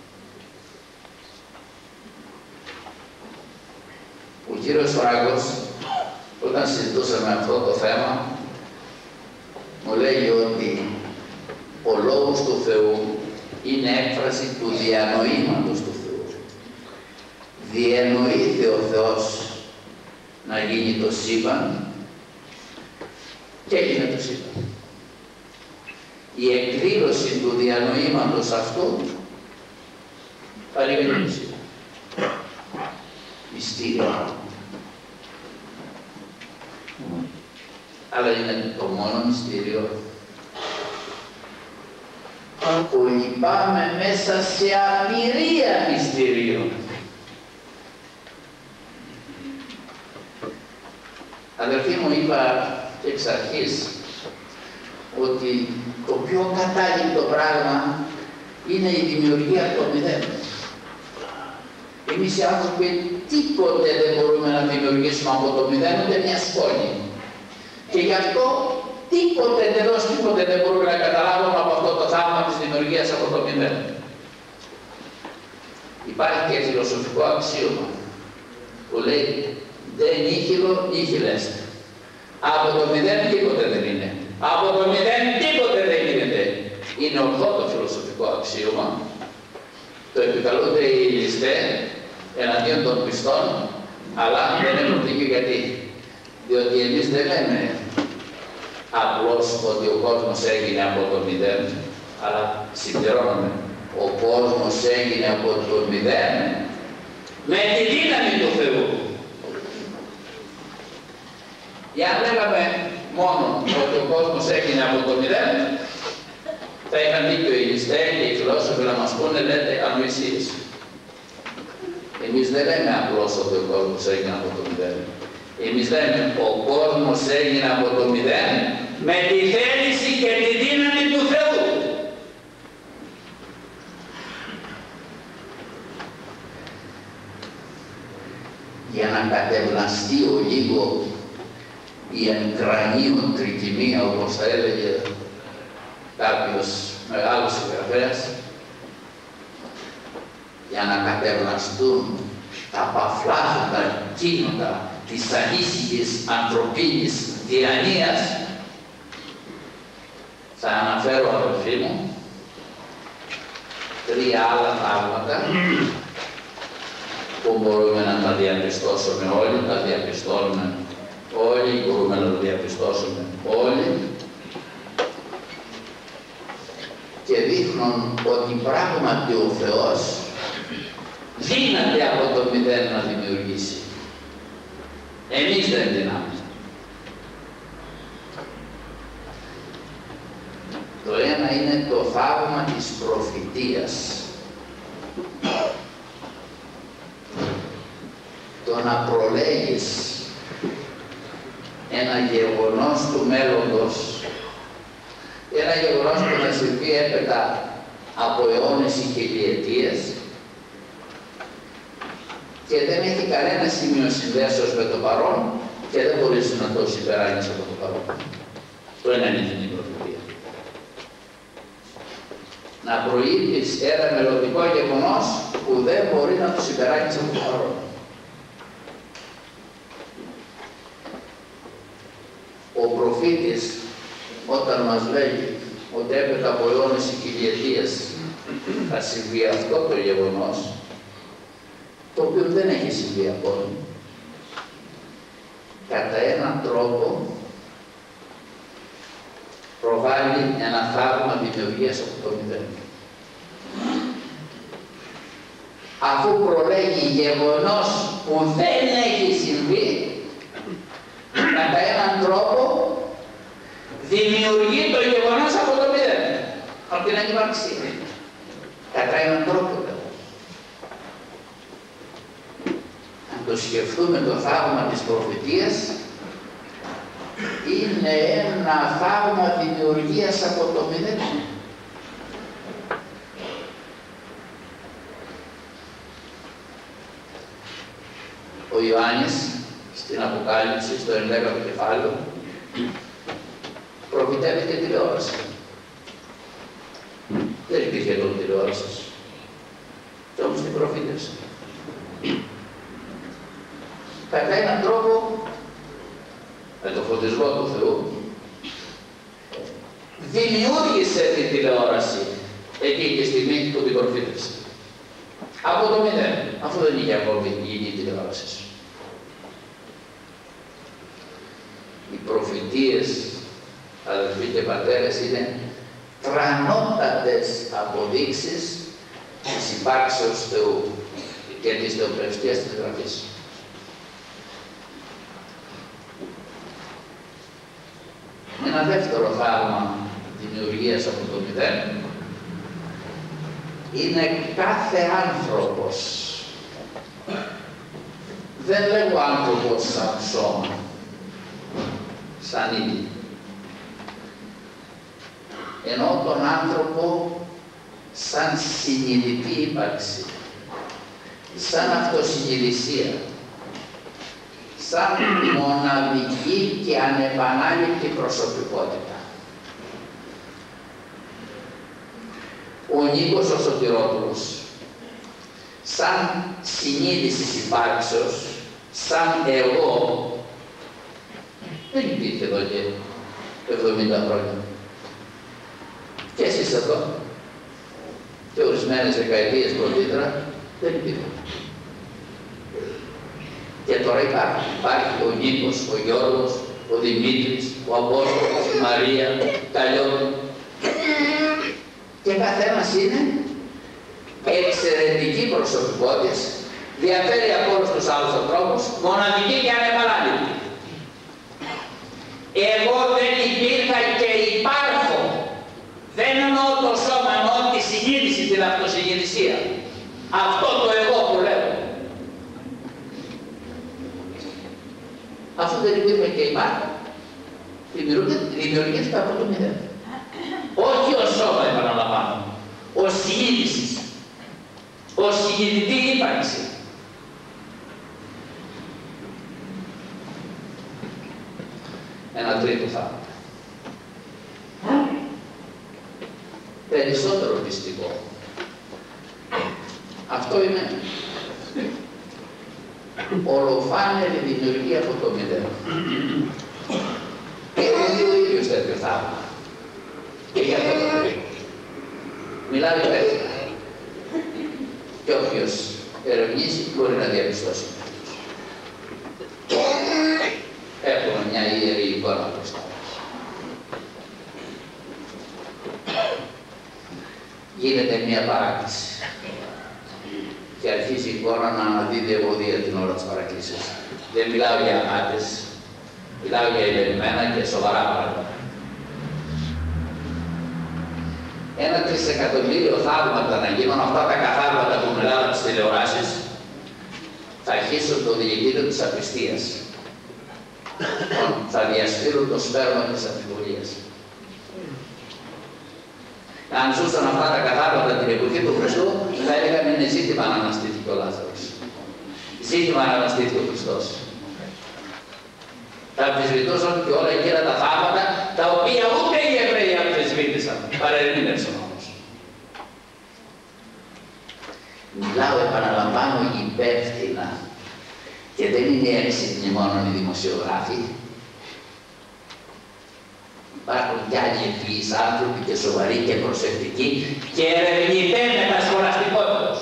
Ο κύριος Φράγκος, όταν συζητούσαμε αυτό το θέμα, μου λέγει ότι ο Λόγος του Θεού είναι έκφραση του διανοήματος του Θεού. Διανοείται ο Θεός να γίνει το σύμπαν και έγινε το σύμπαν. Η εκδήλωση του διανοήματος αυτού θα λέγεται το σύμπαν. Μυστήριο. Αλλά είναι το μόνο μυστήριο που λυπάμαι μέσα σε απειρία μυστηρίων. Αδερφοί μου, είπα εξ αρχής ότι το πιο κατάλληλο πράγμα είναι η δημιουργία από το μηδέν. Εμείς οι άνθρωποι τίποτε δεν μπορούμε να δημιουργήσουμε από το μηδέν, ούτε μια σκόνη. Και γι' αυτό τίποτε δεν μπορούμε να καταλάβουμε από αυτό το θαύμα της δημιουργίας από το μηδέν. Υπάρχει και φιλοσοφικό αξίωμα που λέει «Δεν νίχιλο, νίχιλεστε». Από το μηδέν τίποτε δεν είναι. Από το μηδέν τίποτε δεν γίνεται. Είναι ορθό το φιλοσοφικό αξίωμα. Το επικαλούνται οι ληστέ εναντίον των πιστών, αλλά δεν έχουν δίκιο γιατί. Διότι εμείς δεν λέμε απλώς ότι ο κόσμος έγινε από το μηδέν, αλλά συμπληρώνουμε. Ο κόσμος έγινε από το μηδέν με τη δύναμη του Θεού. Για αν λέγαμε μόνο ότι ο κόσμος έγινε από το μηδέν, θα είχαν δίκιο οι ληστέ και οι φιλόσοφοι να μας πούνε, λέτε, ανοησίες. Εμείς δεν λέμε απλώς ότι ο κόσμος έγινε από το μηδέν. Εμείς λέμε, ο κόσμος έγινε από το μηδέν με τη θέληση και τη δύναμη του Θεού. Για να κατευναστεί ο λίγο η εγκρανίων τρικυμία, όπως θα έλεγε κάποιος μεγάλος συγγραφέας, για να κατευναστούν τα παφλάζοντα κύματα της ανήσυχης ανθρωπίνης τυραννίας, θα αναφέρω, αδελφοί μου, 3 άλλα θαύματα που μπορούμε να τα διαπιστώσουμε όλοι, τα διαπιστώνουμε όλοι, μπορούμε να τα διαπιστώσουμε όλοι και δείχνουν ότι πράγματι ο Θεός δύναται από το μηδέν να δημιουργήσει. Εμείς δεν δυνάμει. Το ένα είναι το θαύμα της προφητείας. Το να προλέγεις ένα γεγονός του μέλλοντος, ένα γεγονός που θα συμβεί έπειτα από αιώνες ή χιλιετίες και δεν έχει κανένα σημείο συνδέσεως με το παρόν και δεν μπορείς να το συμπεράνεις από το παρόν. Το είναι αληθινή προφητεία. Να προείπεις ένα μελλοντικό γεγονός που δεν μπορεί να το συμπεράνεις από το παρόν. Ο προφήτης όταν μας λέγει ότι έπειτα από αιώνες ή χιλιετίες θα συμβεί αυτό το γεγονός, το οποίο δεν έχει συμβεί ακόμη, κατά έναν τρόπο προβάλλει ένα θαύμα δημιουργίας από το μηδέν. Αφού προλέγει γεγονός που δεν έχει συμβεί, κατά έναν τρόπο δημιουργεί το γεγονός από το μηδέν, από την ανυπαρξία. Κατά έναν τρόπο, αν το σκεφτούμε το θαύμα της προφητείας, είναι ένα θαύμα δημιουργίας από το μηδέν. Ο Ιωάννης στην Αποκάλυψη, στο 11ο κεφάλαιο, προφητεύει και τηλεόραση. Δεν υπήρχε τότε τηλεόραση. Και όμως την προφήτευσε. Κατά έναν τρόπο, με το φωτισμό του Θεού, δημιούργησε την τηλεόραση εκεί τη στιγμή που την προφήτευσε. Από το μηδέν, αφού δεν είχε ακόμη γίνει η τηλεόραση. Οι προφητείες, αδελφοί και πατέρες, είναι τρανότατες αποδείξεις της υπάρξεως Θεού και της θεοπρευστίας της Γραφής. Ένα δεύτερο θαύμα δημιουργίας από το μηδέν είναι κάθε άνθρωπος. Δεν λέγω άνθρωπος σαν σώμα, σαν είδη. Εννοώ τον άνθρωπο σαν συνειδητή ύπαρξη, σαν αυτοσυνειδησία, σαν μοναδική και ανεπανάληπτη προσωπικότητα. Ο Νίκος ο Σωτηρόπουλος, σαν συνείδησης υπάρξεως, σαν εγώ, δεν υπήρχε εδώ και 70 χρόνια. Και εσείς εδώ, και ορισμένες δεκαετίες πρωτήτερα, δεν υπήρχε. Και τώρα υπάρχει. Υπάρχει ο Νίκος, ο Γιώργος, ο Δημήτρης, ο Απόστολος, η Μαρία, τα Λιώτη. Και καθένας είναι εξαιρετική προσωπικότητα, διαφέρει από όλους τους άλλους ανθρώπους, μοναδική και ανεπανάληπτη. Εγώ δεν υπήρχα και υπάρχω. Δεν εννοώ το σώμα, εννοώ τη συνείδηση, την αυτοσυνειδησία. Αυτό το εγώ που λέω. Αφού δεν υπήρχε και υπάρχει, δημιουργήθηκε από το μηδέν. Όχι ως σώμα, επαναλαμβάνω, ως συνείδηση, ως συνειδητή ύπαρξη. Ένα τρίτο θαύμα. Περισσότερο πιστικό. Αυτό είναι ολοφάνερη δημιουργία από το μηδέν. Και είναι ο ίδιος τέτοιο θαύμα. Και για αυτό το τρίτο. Μιλάει υπεύθυνα. Και όποιος ερευνήσει μπορεί να διαπιστώσει. Έχουμε μια ιερή εικόνα μπροστά μας. Γίνεται μια παράκληση και αρχίζει η εικόνα να αναδίδει ευωδία την ώρα της παρακλήσεως. Δεν μιλάω για άντες, μιλάω για ηρεμημένα και σοβαρά πράγματα. 1 τρισεκατομμύριο θαύματα να γίνουν, αυτά τα καθάρματα που μιλάω από τις τηλεοράσεις, θα αρχίσουν το δηλητήριο της απιστίας. Θα διασφύρουν το σπέρμα της αμφιβολίας. Αν ζούσαν αυτά τα καθάρματα την εποχή του Χριστού, θα έλεγαν είναι ζήτημα να αναστήθηκε ο Λάζαρος. Ζήτημα να αναστήθηκε ο Χριστός. Θα αμφισβητούσαν και όλα εκείνα τα θαύματα, τα οποία ούτε οι Εβραίοι αμφισβήτησαν. Παρερμήνευσαν όμως. Μιλάω, επαναλαμβάνω, υπεύθυνα. Και δεν είναι έξυπνοι μόνο οι δημοσιογράφοι. Υπάρχουν κι άλλοι ευφυείς άνθρωποι και σοβαροί και προσεκτικοί και ερευνητές μετασχολαστικότητος.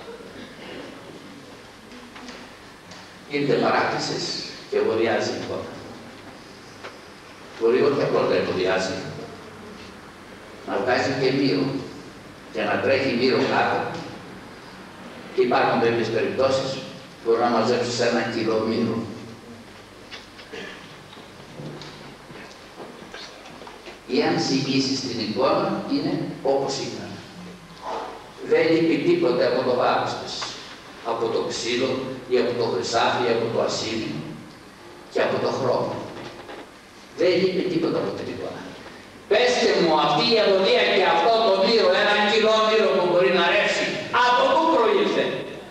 Γίνεται παράκλησης και εμποδιάζει η εικόνα. Μπορεί όχι απλώς να εμποδιάζει, να βγάζει και μύρο και να τρέχει μύρο κάτω. Και υπάρχουν τέτοιες περιπτώσεις, μπορεί να μαζέψεις 1 κιλό μύρο. Ή αν ζυγίσεις την εικόνα, είναι όπως ήταν. Δεν λείπει τίποτε από το βάρος της. Από το ξύλο, ή από το χρυσάφι, ή από το ασίμι, και από το χρώμα. Δεν είπε τίποτα από την εικόνα. Πέστε μου αυτή η αδολία και αυτό το μύρο, ένα κιλό μύρο που μπορεί να ρεύσει, από πού προήλθε?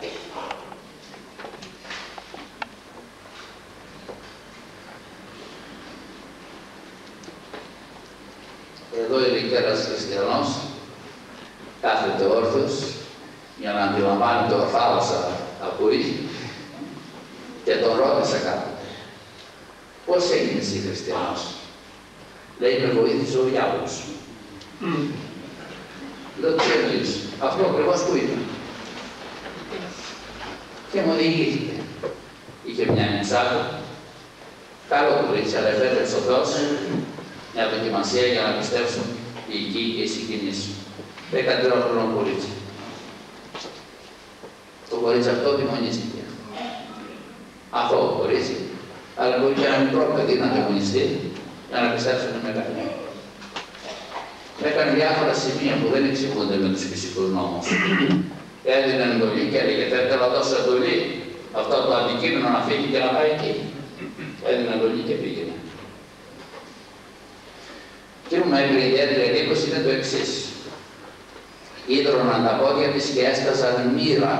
Εδώ είναι ένας χριστιανός, κάθεται όρθιος για να αντιλαμβάνεται ορθά όσα ακούει και τον ρώτησα κάποτε, πώς έγινες εσύ χριστιανός? Λέει, με βοήθησε ο διάβολος. Λέω, τι εννοείς? Αυτό ακριβώς που είναι. Και μου διηγήθηκε. Είχε μια νητσάδα, καλό κορίτσι, αλλά επέτρεψε ο Θεός μια δοκιμασία για να πιστέψουν οι οικοί και οι συγγενείς. 13χρονο κορίτσι. Το κορίτσι αυτό δαιμονίστηκε. Αυτό κορίτσι, αλλά μπορεί και ένα μικρό παιδί να δαιμονιστεί για να πιστέψουν οι μεγάλοι. Έκανε διάφορα σημεία που δεν εξηγούνται με τους φυσικούς νόμους. Έδινε εντολή και έλεγε, θέλω να δώσω εντολή αυτό το αντικείμενο να φύγει και να πάει εκεί. Έδινε εντολή και πήγαινε. Τι μου έκανε ιδιαίτερη εντύπωση είναι το εξής. Ίδρωναν τα πόδια της και έσταζαν μοίρα.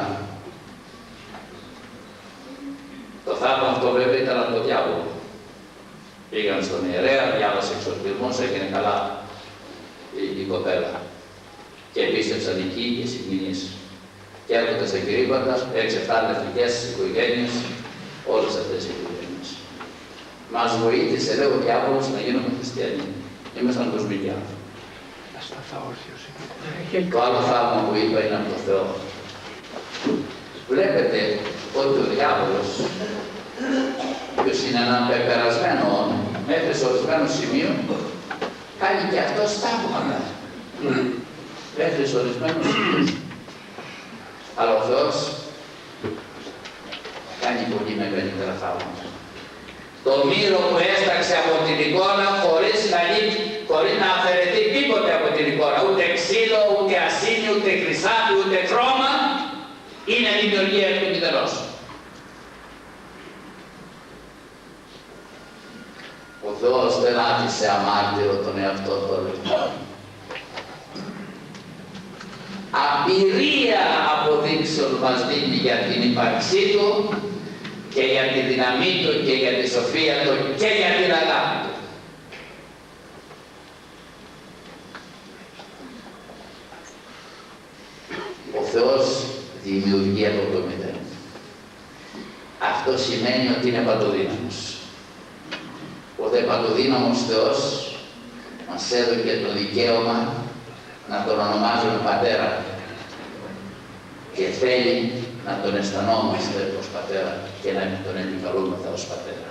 Το θαύμα αυτό βέβαια ήταν από το διάβολο. Πήγαν στον ιερέα, διάβασε εξορκισμούς, έγινε καλά η κοπέλα. Και πίστεψαν εκεί και οι συγγενείς. Και έρχονται στα κηρύγματα, 6-7 νευτικές οικογένειες, όλες αυτές οι οικογένειες. Μας βοήθησε, λέει ο διάβολος, να γίνουμε χριστιανοί. Ήμασταν κοσμικοί άνθρωποι. Το άλλο θαύμα που είπα είναι από το Θεό. Βλέπετε ότι ο διάβολος, ποιος είναι ένα πεπερασμένο μέχρι σε ορισμένο σημείο, κάνει και αυτό θαύματα. Μέχρι σε ορισμένο σημείο. Αλλά ο Θεός κάνει πολύ μεγαλύτερα θαύματα. Το μύρο που έσταξε από την εικόνα χωρίς να αφαιρεθεί τίποτε από την εικόνα, ούτε ξύλο, ούτε ασύνη, ούτε χρυσάφι, ούτε χρώμα, είναι δημιουργία του μηδενός. Ο Θεός δεν άφησε αμάρτυρο τον εαυτό του αληθινό. Απειρία αποδείξεων μας δίνει για την ύπαρξή του και για τη δύναμή του και για τη σοφία του και για την αγάπη του. Ο Θεός δημιουργεί από το μηδέν. Αυτό σημαίνει ότι είναι παντοδύναμος. Ο δε παντοδύναμος Θεός μας έδωκε το δικαίωμα να τον ονομάζουμε Πατέρα και θέλει να τον αισθανόμαστε ως Πατέρα και να τον επικαλούμεθα ως Πατέρα.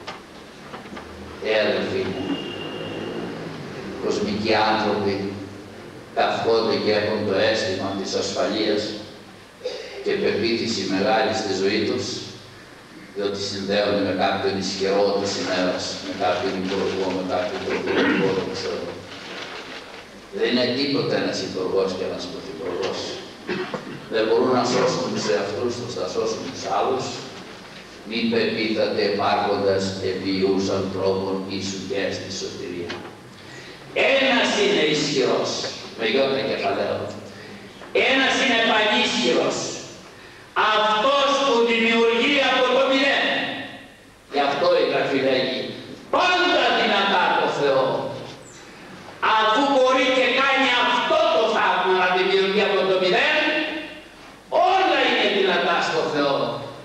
Αδελφοί μου, κοσμικοί άνθρωποι καθόνται και έχουν το αίσθημα της ασφαλείας και πεποίθηση μεγάλη στη ζωή τους, διότι συνδέονται με κάποιον ισχυρό της ημέρας, με κάποιον υπουργό, με κάποιον πρωθυπουργό, δεν ξέρω. Δεν είναι τίποτα ένας υπουργός και ένας πρωθυπουργός. Δεν μπορούν να σώσουν τους εαυτούς τους, θα σώσουν τους άλλους. Μη πεπίθατε υπάρχοντας ευβιούς ανθρώπων ίσου και στη σωτηρία. Ένας είναι ισχυρός, με γιώτα κεφαλαίο. Ένας είναι πανίσχυρος. Αυτός που δημιουργεί από το μηδέν. Γι' αυτό η Γραφή λέγει πάντα δυνατά το Θεό. Αφού μπορεί και κάνει αυτό το θαύμα να δημιουργεί από το μηδέν, όλα είναι δυνατά στο Θεό.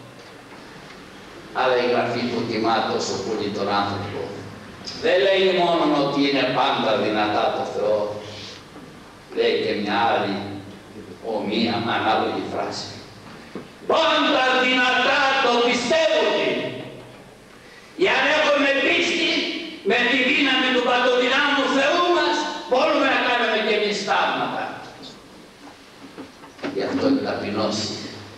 Αλλά η Γραφή που τιμά τόσο πολύ τον άνθρωπο δεν λέει μόνο ότι είναι πάντα δυνατά το Θεό, λέει και μια άλλη ομοία, ανάλογη φράση. Πάντα δυνατά το πιστεύουν. Για να έχουμε πίστη με τη δύναμη του παντοδυνάμου Θεού μας, μπορούμε να κάνουμε και εμείς θαύματα. Γι' αυτό η ταπεινώση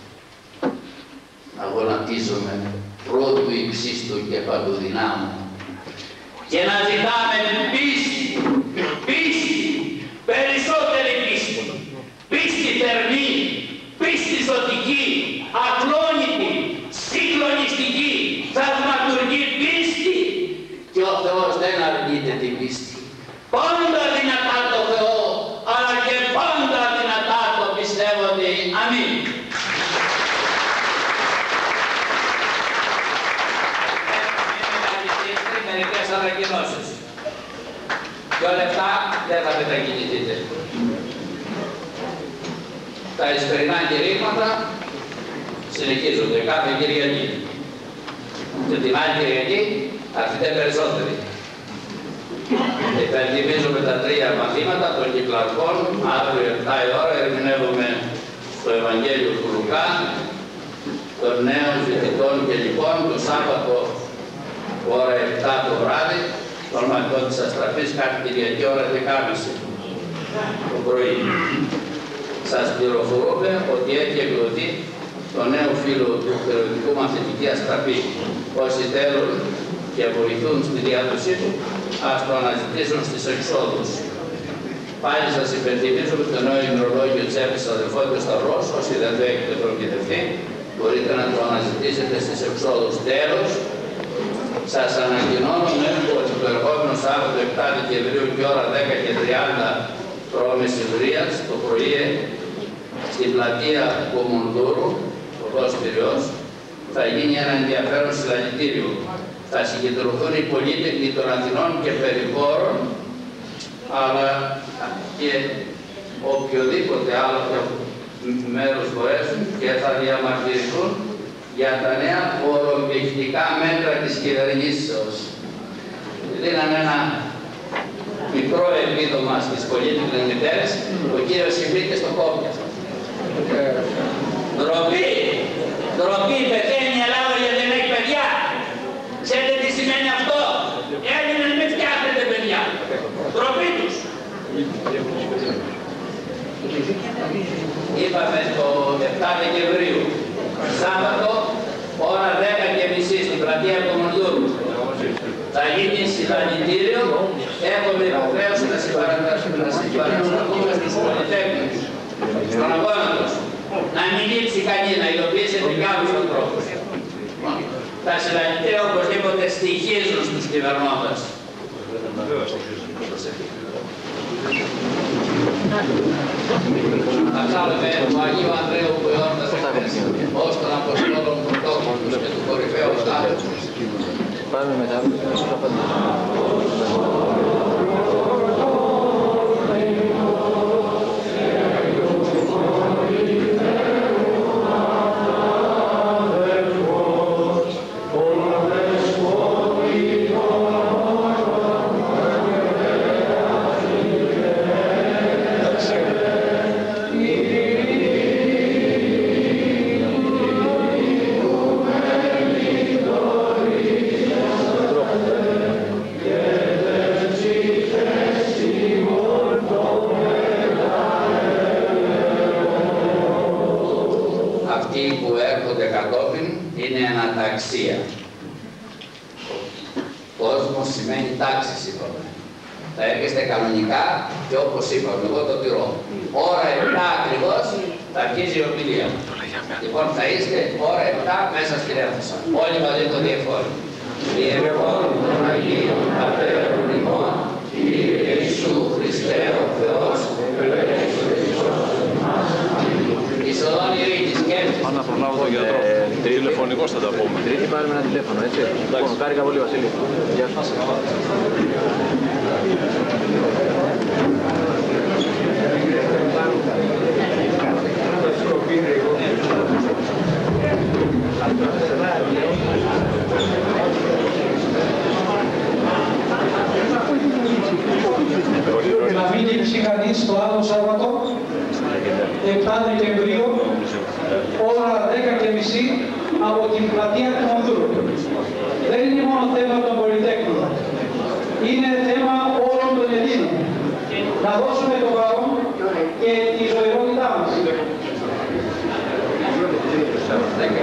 να γονατίζουμε πρώτου υψίστου και παντοδυνάμου και να ζητάμε πίστη, πίστη, περισσότερη πίστη, πίστη θερμή, πίστη ζωτική, ακλόνητη, συγκλονιστική, θαυματουργή πίστη, και ο Θεός δεν 2 λεπτά δεν θα μετακινηθείτε. Τα εσπερινά κηρύγματα συνεχίζονται κάθε Κυριακή. Και την άλλη Κυριακή έρχεται περισσότεροι. Υπενθυμίζουμε τα 3 μαθήματα των Κυκλαρχών. Αύριο 7 η ώρα ερμηνεύουμε στο Ευαγγέλιο του Λουκά των νέων φοιτητών και λοιπόν το Σάββατο ώρα 7 το βράδυ των μαθητών της Αστραφής κάθε Κυριακή ώρα 10.30 το πρωί. Σας πληροφορούμε ότι έχει εκδοθεί το νέο φύλλο του περιοδικού Μαθητική Αστραφή. Όσοι θέλουν και βοηθούν στη διάδοσή του, ας το αναζητήσουν στις εξόδους. Πάλι σας υπενθυμίζουμε το νέο ημερολόγιο της Εύης Αδελφότητας Σταυρός. Όσοι δεν το έχετε προκητευτεί, μπορείτε να το αναζητήσετε στις εξόδους. Τέλος, σας ανακοινώνουμε ότι το ερχόμενο Σάββατο 7 Δεκεμβρίου και ώρα 10:30 π.Μ. το πρωί στην πλατεία Κομουνδούρου, οδός Πειραιώς, θα γίνει ένα ενδιαφέρον συλλαλητήριο. Θα συγκεντρωθούν οι πολίτες των Αθηνών και περιχώρων, αλλά και οποιοδήποτε άλλο μέρος μπορέσουν και θα διαμαρτυρηθούν για τα νέα φορομπηχτικά μέτρα της κυβερνήσεως. Δίνανε ένα μικρό επίδομα στις πολίτικες μητέρες, ο κύριος συμπήκε στο κόπια. Ντροπή! Ντροπή! Πεθαίνει η Ελλάδα γιατί δεν έχει παιδιά! Ξέρετε τι σημαίνει αυτό? Έλληνες μην φτιάχνετε παιδιά! Ντροπή τους! Είπαμε το 7 Δεκεμβρίου, Σάββατο, ώρα 10:30 στην πλατεία Κομουνδούρου. Θα γίνει συλλαλητήριο. Έχουμε υποχρέωση να συμπαρασταθούμε στους πολυτέχνες, στον αγώνα τους. Να μην λείψει κανένα, υλοποιήσετε κάποιους ανθρώπους. Τα συλλαλητήρια οπωσδήποτε στοιχίζουν στους κυβερνώντες. Θα ψάλουμε του Αγίου Ανδρέου που εόρτασε χθες, ως τον Αποστόλων Πρωτόκολλους και του κορυφαίου στάδου. Πάμε μετά. Κόσμος σημαίνει τάξη, είπαμε. Θα έρχεστε κανονικά και όπως είπαμε, εγώ το τηρώ. Ώρα 7 ακριβώς θα αρχίζει η ομιλία. Λοιπόν, θα είστε ώρα 7 μέσα στην αίθουσα. Όλοι μαζί το διεφόρο. Διεφόρο των Αγίων Πατέρων ημών, Κύριε Ιησού Χριστέ ο Θεός, εισοδόν ειρήνης και Αν να προλάβω τον γιατρό. Τηλεφωνικός θα τα πούμε. Τρίτη πάρουμε ένα τηλέφωνο, έτσι. Λοιπόν, χάρηκα πολύ, Βασίλη. Γεια σας. Να μην λείψει κανείς το άλλο Σάββατο, 7 Δεκεμβρίου, ώρα 10:30 από την πλατεία του Κομουνδούρου. Δεν είναι μόνο θέμα των πολυτέχνων. Είναι θέμα όλων των Ελλήνων. Να δώσουμε το παρόν και τη ζωηρότητά μας.